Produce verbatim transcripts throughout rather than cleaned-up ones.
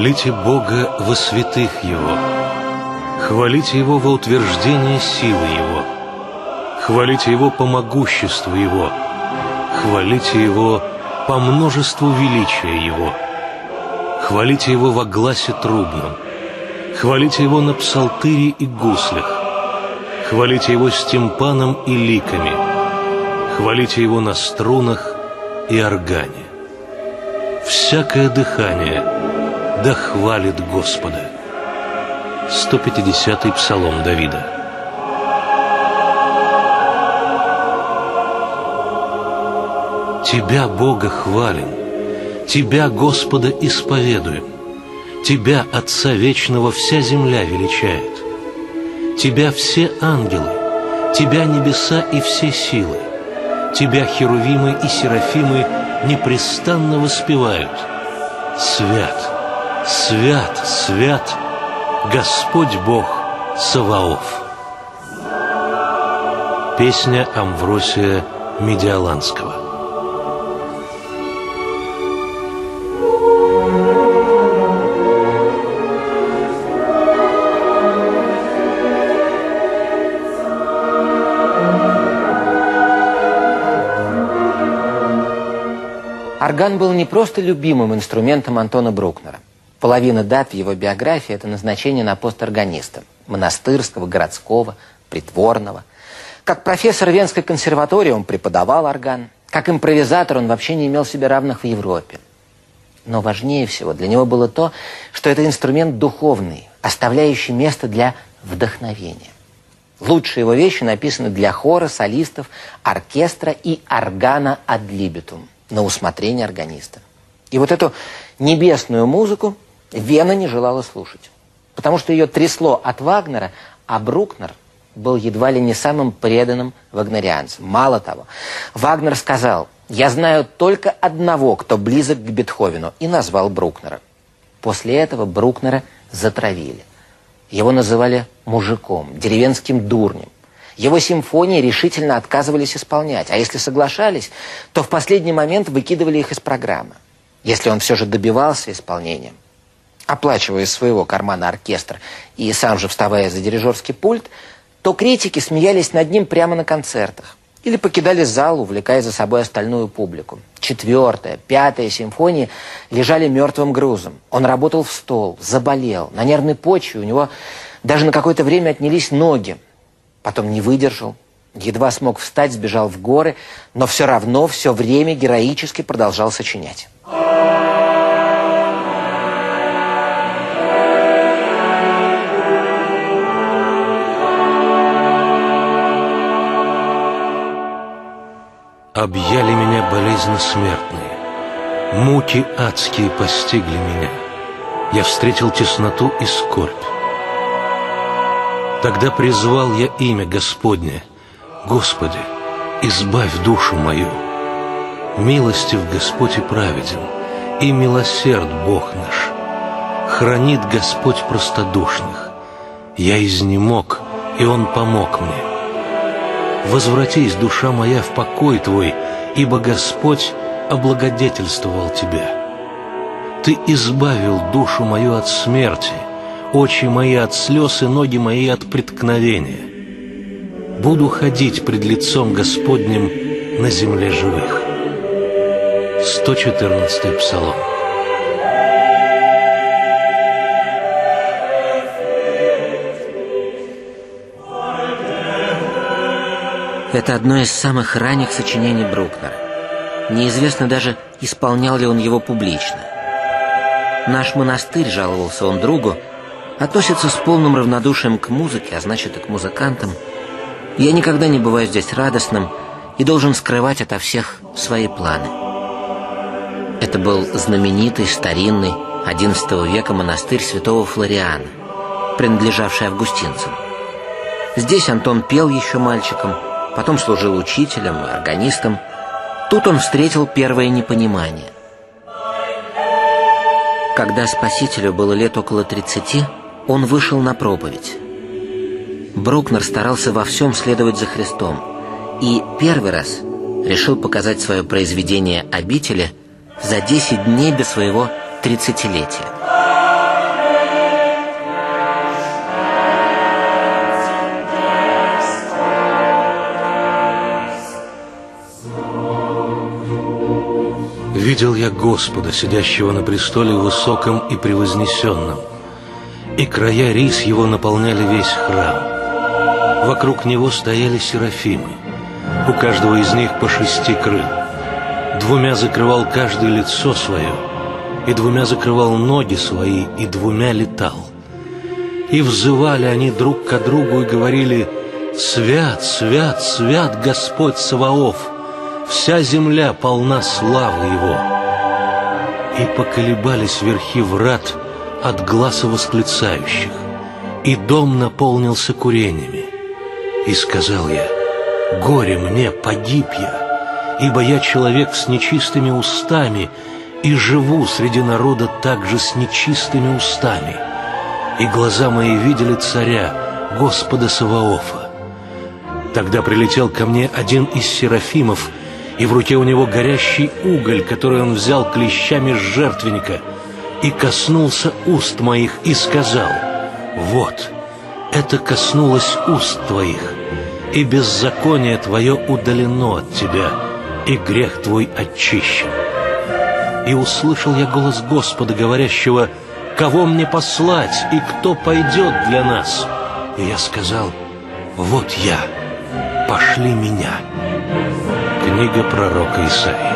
Хвалите Бога во святых Его, хвалите Его во утверждение силы Его, хвалите Его по могуществу Его, хвалите Его по множеству величия Его, хвалите Его во гласе трубном, хвалите Его на псалтыре и гуслях, хвалите Его с тимпаном и ликами, хвалите Его на струнах и органе. Всякое дыхание да хвалит Господа. сто пятидесятый псалом Давида. Тебя, Бога, хвалим, Тебя, Господа, исповедуем, Тебя, Отца Вечного, вся земля величает, Тебя все ангелы, Тебя небеса и все силы, Тебя херувимы и серафимы непрестанно воспевают: Свят, свят, свят, Господь Бог Саваоф. Песня Амвросия Медиаланского. Орган был не просто любимым инструментом Антона Брукнера. Половина дат в его биографии – это назначение на пост органиста – монастырского, городского, придворного. Как профессор Венской консерватории он преподавал орган. Как импровизатор он вообще не имел себе равных в Европе. Но важнее всего для него было то, что это инструмент духовный, оставляющий место для вдохновения. Лучшие его вещи написаны для хора, солистов, оркестра и органа ad libitum, на усмотрение органиста. И вот эту небесную музыку Вена не желала слушать, потому что ее трясло от Вагнера, а Брукнер был едва ли не самым преданным вагнерианцем. Мало того, Вагнер сказал: «Я знаю только одного, кто близок к Бетховену», и назвал Брукнера. После этого Брукнера затравили. Его называли мужиком, деревенским дурнем. Его симфонии решительно отказывались исполнять, а если соглашались, то в последний момент выкидывали их из программы. Если он все же добивался исполнения, оплачивая из своего кармана оркестр и сам же вставая за дирижерский пульт, то критики смеялись над ним прямо на концертах или покидали зал, увлекая за собой остальную публику. Четвертая, пятая симфонии лежали мертвым грузом. Он работал в стол, заболел, на нервной почве у него даже на какое-то время отнялись ноги. Потом не выдержал, едва смог встать, сбежал в горы, но все равно все время героически продолжал сочинять. Объяли меня болезни смертные, муки адские постигли меня. Я встретил тесноту и скорбь. Тогда призвал я имя Господне: Господи, избавь душу мою. Милостив Господь и праведен, и милосерд Бог наш. Хранит Господь простодушных. Я изнемог, и Он помог мне. Возвратись, душа моя, в покой Твой, ибо Господь облагодетельствовал Тебя. Ты избавил душу мою от смерти, очи мои от слез и ноги мои от преткновения. Буду ходить пред лицом Господним на земле живых. сто четырнадцатый псалом. Это одно из самых ранних сочинений Брукнера. Неизвестно даже, исполнял ли он его публично. Наш монастырь, жаловался он другу, относится с полным равнодушием к музыке, а значит и к музыкантам. Я никогда не бываю здесь радостным и должен скрывать ото всех свои планы. Это был знаменитый, старинный, одиннадцатого века монастырь святого Флориана, принадлежавший августинцам. Здесь Антон пел еще мальчиком, потом служил учителем и органистом. Тут он встретил первое непонимание. Когда Спасителю было лет около тридцати, он вышел на проповедь. Брукнер старался во всем следовать за Христом и первый раз решил показать свое произведение «Обители» за десять дней до своего тридцатилетия. Увидел я Господа, сидящего на престоле высоком и превознесенном, и края рис его наполняли весь храм. Вокруг него стояли серафимы, у каждого из них по шести крыл. Двумя закрывал каждый лицо свое, и двумя закрывал ноги свои, и двумя летал. И взывали они друг к другу и говорили: «Свят, свят, свят Господь Саваоф! Вся земля полна славы Его!» И поколебались верхи врат от гласа восклицающих, и дом наполнился курениями. И сказал я: «Горе мне, погиб я, ибо я человек с нечистыми устами, и живу среди народа также с нечистыми устами. И глаза мои видели царя, Господа Саваофа». Тогда прилетел ко мне один из серафимов, и в руке у него горящий уголь, который он взял клещами с жертвенника, и коснулся уст моих, и сказал: «Вот, это коснулось уст твоих, и беззаконие твое удалено от тебя, и грех твой очищен». И услышал я голос Господа, говорящего: «Кого мне послать, и кто пойдет для нас?» И я сказал: «Вот я, пошли меня». Книга пророка Исаии.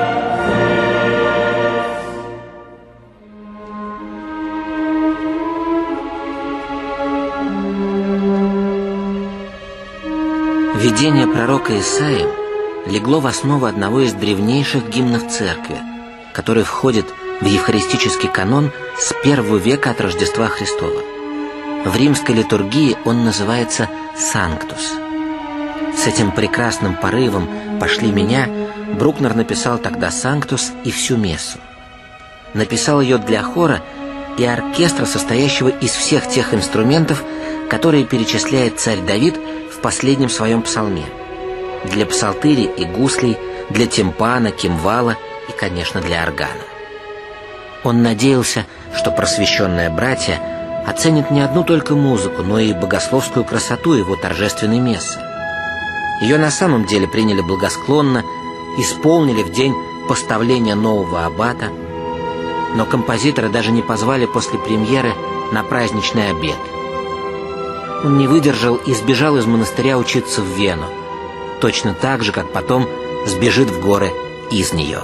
Видение пророка Исаии легло в основу одного из древнейших гимнов церкви, который входит в евхаристический канон с первого века от Рождества Христова. В римской литургии он называется «Санктус». С этим прекрасным порывом «Пошли меня» Брукнер написал тогда «Санктус» и всю мессу. Написал ее для хора и оркестра, состоящего из всех тех инструментов, которые перечисляет царь Давид в последнем своем псалме. Для псалтыри и гуслей, для тимпана, кимвала и, конечно, для органа. Он надеялся, что просвещенные братья оценят не одну только музыку, но и богословскую красоту его торжественной мессы. Ее на самом деле приняли благосклонно, исполнили в день поставления нового аббата, но композитора даже не позвали после премьеры на праздничный обед. Он не выдержал и сбежал из монастыря учиться в Вену, точно так же, как потом сбежит в горы из нее.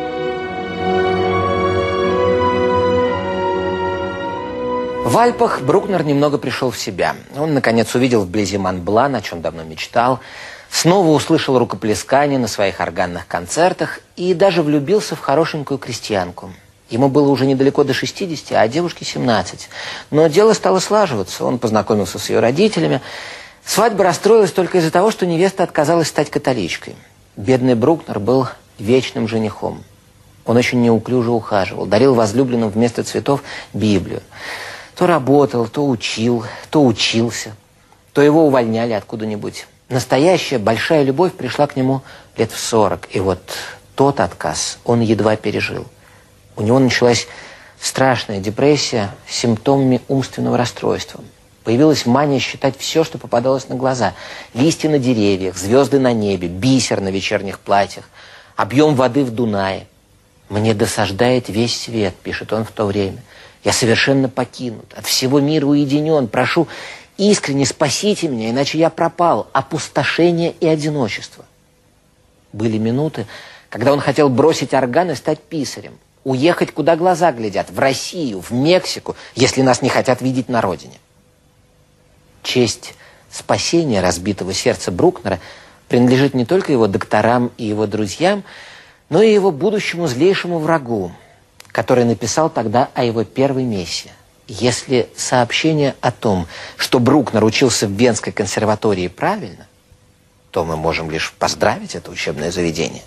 В Альпах Брукнер немного пришел в себя. Он, наконец, увидел вблизи Монблан, о чем давно мечтал, снова услышал рукоплескание на своих органных концертах и даже влюбился в хорошенькую крестьянку. Ему было уже недалеко до шестидесяти, а девушке семнадцать. Но дело стало слаживаться. Он познакомился с ее родителями. Свадьба расстроилась только из-за того, что невеста отказалась стать католичкой. Бедный Брукнер был вечным женихом. Он очень неуклюже ухаживал, дарил возлюбленным вместо цветов Библию. То работал, то учил, то учился, то его увольняли откуда-нибудь. Настоящая большая любовь пришла к нему лет в сорок. И вот тот отказ он едва пережил. У него началась страшная депрессия с симптомами умственного расстройства. Появилась мания считать все, что попадалось на глаза. Листья на деревьях, звезды на небе, бисер на вечерних платьях, объем воды в Дунае. «Мне досаждает весь свет», — пишет он в то время. «Я совершенно покинут, от всего мира уединен. Прошу, искренне спасите меня, иначе я пропал. Опустошение и одиночество». Были минуты, когда он хотел бросить орган и стать писарем. Уехать, куда глаза глядят, в Россию, в Мексику, если нас не хотят видеть на родине. Честь спасения разбитого сердца Брукнера принадлежит не только его докторам и его друзьям, но и его будущему злейшему врагу, который написал тогда о его первой мессе. Если сообщение о том, что Брукнер учился в Венской консерватории, правильно, то мы можем лишь поздравить это учебное заведение.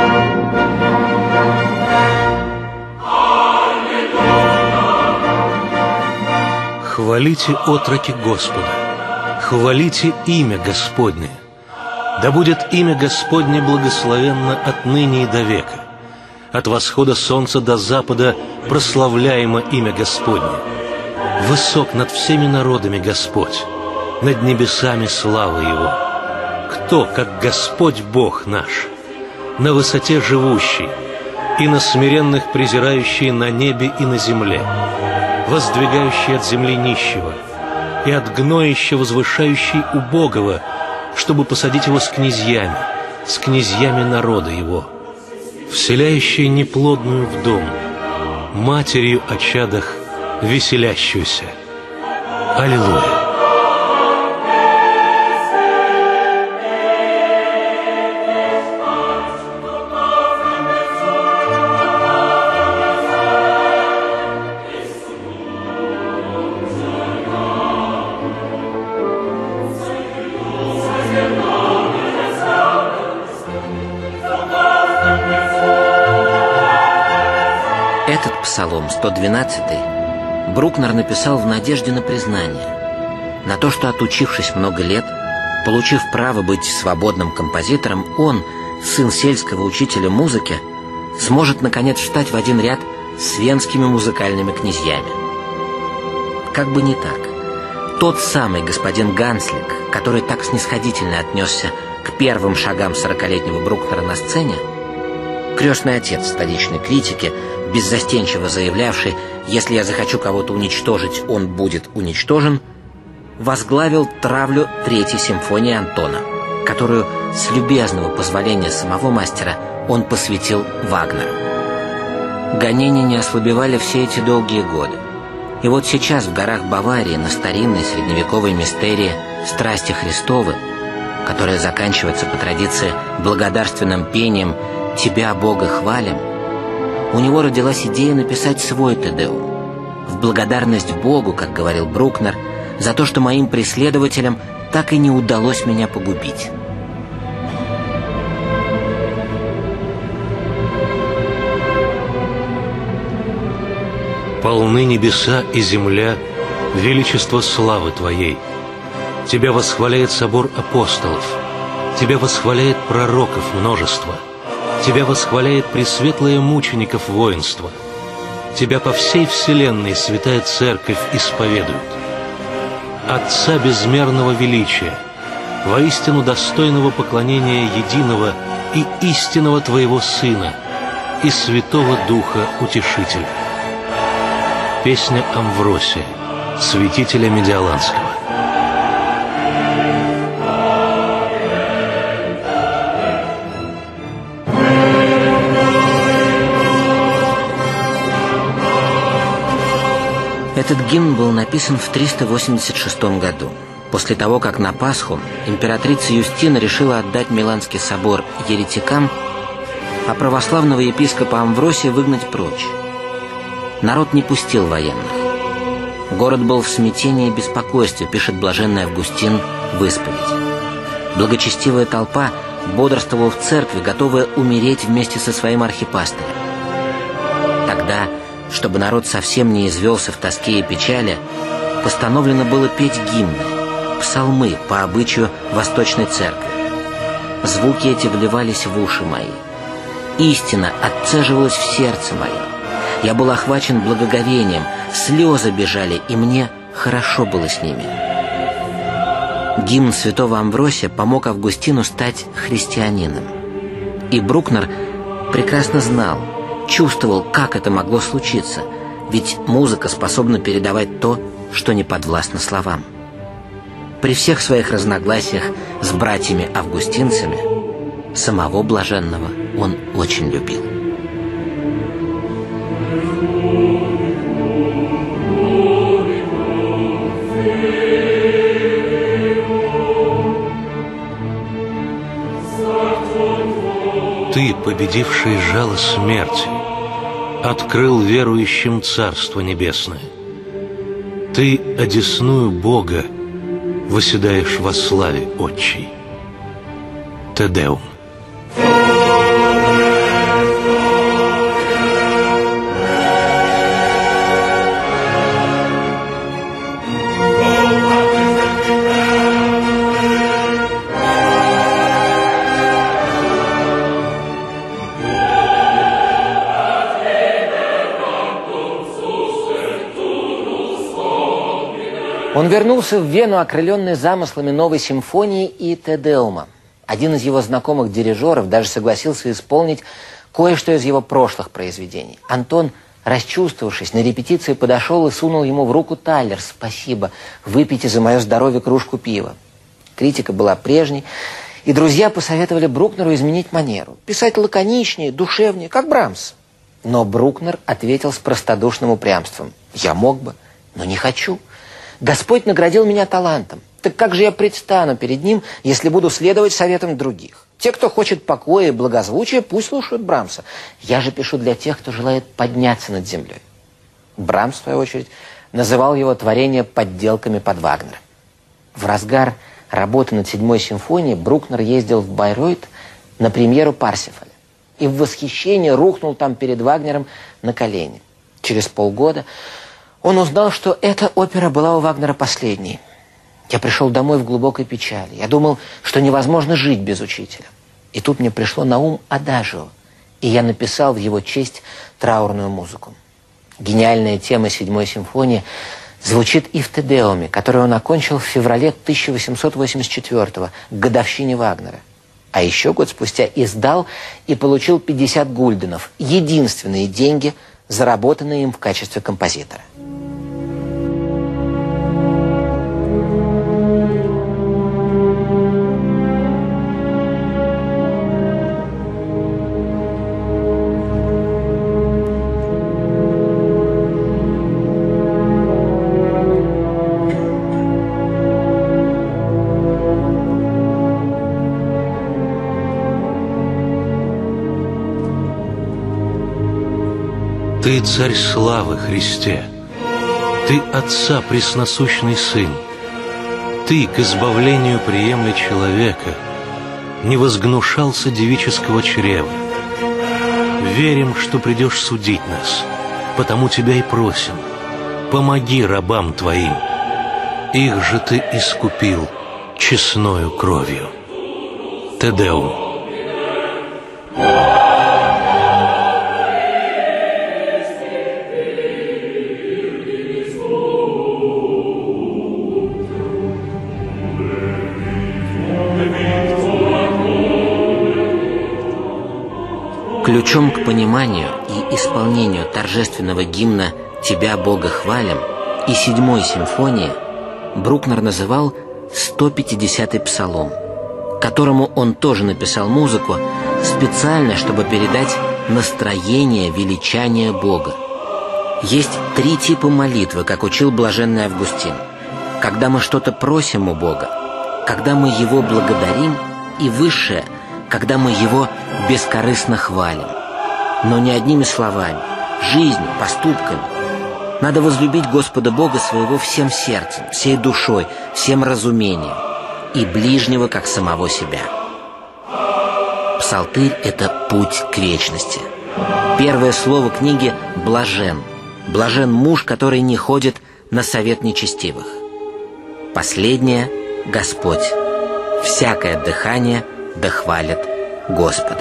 Хвалите отроки Господа, хвалите имя Господне. Да будет имя Господне благословенно отныне и до века. От восхода солнца до запада прославляемо имя Господне. Высок над всеми народами Господь, над небесами слава Его. Кто, как Господь Бог наш, на высоте живущий, и на смиренных презирающий на небе и на земле, воздвигающий от земли нищего и от гноища возвышающий убогого, чтобы посадить его с князьями, с князьями народа его, вселяющий неплодную в дом, матерью о чадах веселящуюся. Аллилуйя! Этот псалом, сто двенадцатый, Брукнер написал в надежде на признание, на то, что, отучившись много лет, получив право быть свободным композитором, он, сын сельского учителя музыки, сможет, наконец, встать в один ряд с венскими музыкальными князьями. Как бы не так. Тот самый господин Ганслик, который так снисходительно отнесся к первым шагам сорокалетнего Брукнера на сцене, крестный отец столичной критики, беззастенчиво заявлявший: «Если я захочу кого-то уничтожить, он будет уничтожен», возглавил травлю Третьей симфонии Антона, которую с любезного позволения самого мастера он посвятил Вагнеру. Гонения не ослабевали все эти долгие годы. И вот сейчас в горах Баварии на старинной средневековой мистерии «Страсти Христовы», которая заканчивается по традиции благодарственным пением «Тебя, Бога, хвалим», у него родилась идея написать свой Те-Деум в благодарность Богу, как говорил Брукнер, за то, что моим преследователям так и не удалось меня погубить. Полны небеса и земля величество славы Твоей. Тебя восхваляет собор апостолов, Тебя восхваляет пророков множество, Тебя восхваляет пресветлое мучеников воинства, Тебя по всей вселенной святая церковь исповедует. Отца безмерного величия, воистину достойного поклонения единого и истинного Твоего Сына и Святого Духа Утешителя. Песня Амвросия, святителя Медиоланского. Этот гимн был написан в триста восемьдесят шестом году, после того, как на Пасху императрица Юстина решила отдать Миланский собор еретикам, а православного епископа Амвросия выгнать прочь. Народ не пустил военных. Город был в смятении и беспокойстве, пишет блаженный Августин в исповеди. Благочестивая толпа бодрствовала в церкви, готовая умереть вместе со своим архипастырем. Тогда, чтобы народ совсем не извелся в тоске и печали, постановлено было петь гимны, псалмы по обычаю Восточной Церкви. Звуки эти вливались в уши мои. Истина отцеживалась в сердце мое. Я был охвачен благоговением, слезы бежали, и мне хорошо было с ними. Гимн святого Амвросия помог Августину стать христианином. И Брукнер прекрасно знал, чувствовал, как это могло случиться, ведь музыка способна передавать то, что не подвластно словам. При всех своих разногласиях с братьями-августинцами самого блаженного он очень любил. Ты, победивший жало смерти, открыл верующим Царство Небесное. Ты, одесную Бога, восседаешь во славе Отчей. Те-Деум. Он вернулся в Вену, окрыленный замыслами новой симфонии и Те-Деума. Один из его знакомых дирижеров даже согласился исполнить кое-что из его прошлых произведений. Антон, расчувствовавшись, на репетиции подошел и сунул ему в руку талер. «Спасибо, выпейте за мое здоровье кружку пива». Критика была прежней, и друзья посоветовали Брукнеру изменить манеру, писать лаконичнее, душевнее, как Брамс. Но Брукнер ответил с простодушным упрямством: «Я мог бы, но не хочу. Господь наградил меня талантом. Так как же я предстану перед ним, если буду следовать советам других? Те, кто хочет покоя и благозвучия, пусть слушают Брамса. Я же пишу для тех, кто желает подняться над землей». Брамс, в свою очередь, называл его творение подделками под Вагнера. В разгар работы над седьмой симфонией Брукнер ездил в Байройт на премьеру Парсифаля и в восхищении рухнул там перед Вагнером на колени. Через полгода он узнал, что эта опера была у Вагнера последней. «Я пришел домой в глубокой печали. Я думал, что невозможно жить без учителя. И тут мне пришло на ум адажио, и я написал в его честь траурную музыку». Гениальная тема седьмой симфонии звучит и в Те-Деуме, который он окончил в феврале тысяча восемьсот восемьдесят четвёртого, к годовщине Вагнера. А еще год спустя издал и получил пятьдесят гульденов, единственные деньги, заработанные им в качестве композитора. Ты царь славы, Христе, Ты Отца пресносущный Сын, Ты к избавлению приемля человека не возгнушался девического чрева. Верим, что придешь судить нас, потому Тебя и просим, помоги рабам Твоим, их же Ты искупил честною кровью. Те-Деум. Ключом к пониманию и исполнению торжественного гимна «Тебя, Бога, хвалим» и седьмой симфонии Брукнер называл сто пятидесятый псалом, которому он тоже написал музыку специально, чтобы передать настроение величания Бога. Есть три типа молитвы, как учил блаженный Августин. Когда мы что-то просим у Бога, когда мы Его благодарим, и высшее – когда мы Его бескорыстно хвалим. Но не одними словами, жизнью, поступками. Надо возлюбить Господа Бога своего всем сердцем, всей душой, всем разумением, и ближнего, как самого себя. Псалтырь – это путь к вечности. Первое слово книги – «блажен». Блажен муж, который не ходит на совет нечестивых. Последнее – Господь. Всякое дыхание – да хвалит Господа.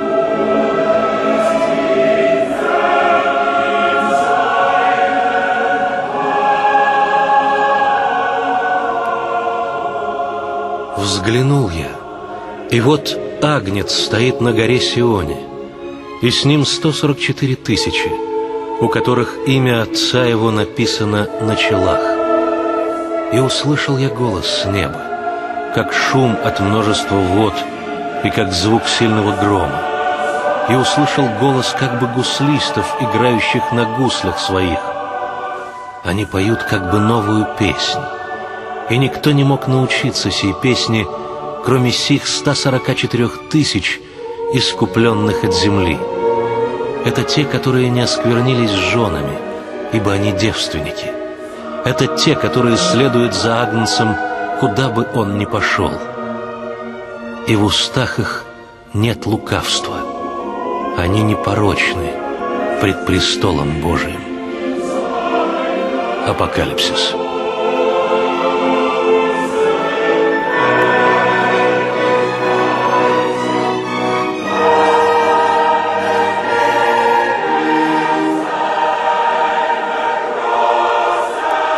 Взглянул я, и вот Агнец стоит на горе Сионе, и с ним сто сорок четыре тысячи, у которых имя Отца Его написано на челах. И услышал я голос с неба, как шум от множества вод и как звук сильного грома. И услышал голос как бы гуслистов, играющих на гуслях своих. Они поют как бы новую песнь. И никто не мог научиться сей песни, кроме сих ста сорока четырех тысяч, искупленных от земли. Это те, которые не осквернились с женами, ибо они девственники. Это те, которые следуют за Агнцем, куда бы он ни пошел. И в устах их нет лукавства. Они непорочны пред престолом Божиим. Апокалипсис.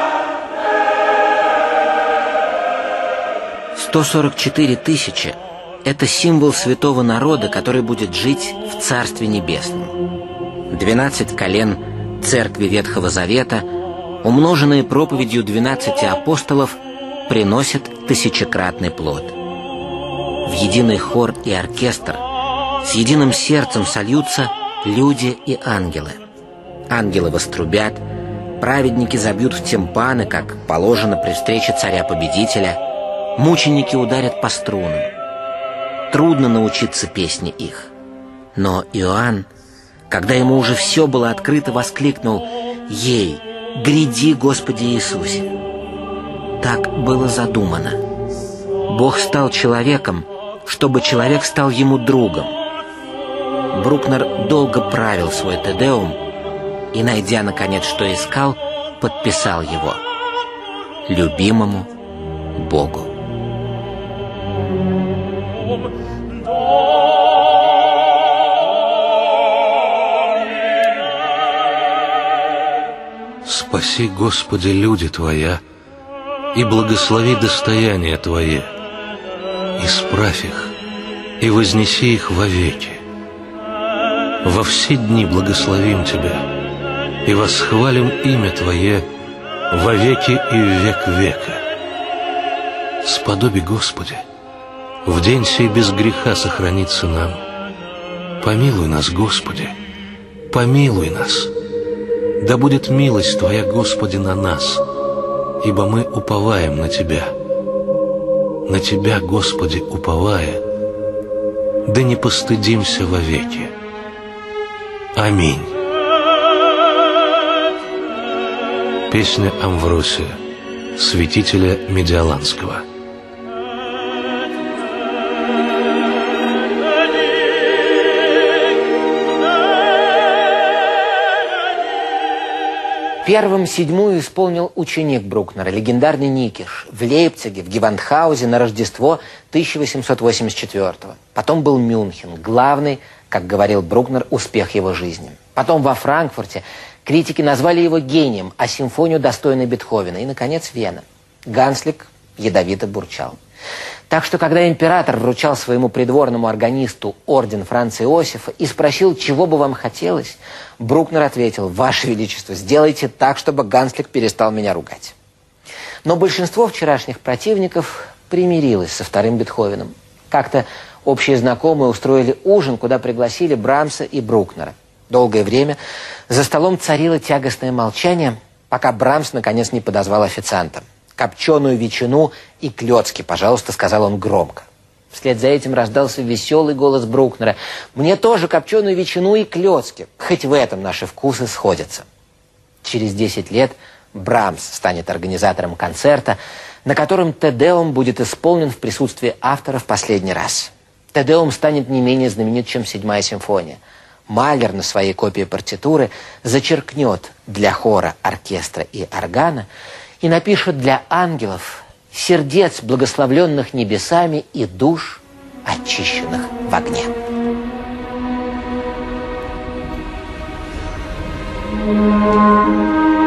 сто сорок четыре тысячи это символ святого народа, который будет жить в Царстве Небесном. Двенадцать колен Церкви Ветхого Завета, умноженные проповедью двенадцати апостолов, приносят тысячекратный плод. В единый хор и оркестр с единым сердцем сольются люди и ангелы. Ангелы вострубят, праведники забьют в тимпаны, как положено при встрече царя-победителя, мученики ударят по струнам. Трудно научиться песне их. Но Иоанн, когда ему уже все было открыто, воскликнул: «Ей, гряди, Господи Иисусе!» Так было задумано. Бог стал человеком, чтобы человек стал ему другом. Брукнер долго правил свой Те-Деум и, найдя, наконец, что искал, подписал его: «Любимому Богу». Спаси, Господи, люди Твоя, и благослови достояние Твое, исправь их и вознеси их вовеки. Во все дни благословим Тебя и восхвалим имя Твое вовеки и в век века. Сподоби, Господи, в день сей без греха сохраниться нам. Помилуй нас, Господи, помилуй нас. Да будет милость Твоя, Господи, на нас, ибо мы уповаем на Тебя. На Тебя, Господи, уповая, да не постыдимся вовеки. Аминь. Песня Амвросия, святителя Медиоланского. Первым седьмую исполнил ученик Брукнера, легендарный Никиш, в Лейпциге, в Гевандхаузе на Рождество тысяча восемьсот восемьдесят четвёртого. Потом был Мюнхен, главный, как говорил Брукнер, успех его жизни. Потом во Франкфурте критики назвали его гением, а симфонию достойной Бетховена. И, наконец, Вена. Ганслик ядовито бурчал. Так что, когда император вручал своему придворному органисту орден Франца Иосифа и спросил, чего бы вам хотелось, Брукнер ответил: «Ваше Величество, сделайте так, чтобы Ганслик перестал меня ругать». Но большинство вчерашних противников примирилось со вторым Бетховеном. Как-то общие знакомые устроили ужин, куда пригласили Брамса и Брукнера. Долгое время за столом царило тягостное молчание, пока Брамс наконец не подозвал официанта. «Копченую ветчину и клёцки, пожалуйста», — сказал он громко. Вслед за этим раздался веселый голос Брукнера: «Мне тоже копченую ветчину и клёцки, хоть в этом наши вкусы сходятся». Через десять лет Брамс станет организатором концерта, на котором Те-Деум будет исполнен в присутствии автора в последний раз. Те-Деум станет не менее знаменит, чем седьмая симфония. Малер на своей копии партитуры зачеркнет для хора, оркестра и органа и напишет для ангелов сердец, благословленных небесами, и душ, очищенных в огне. Thank you.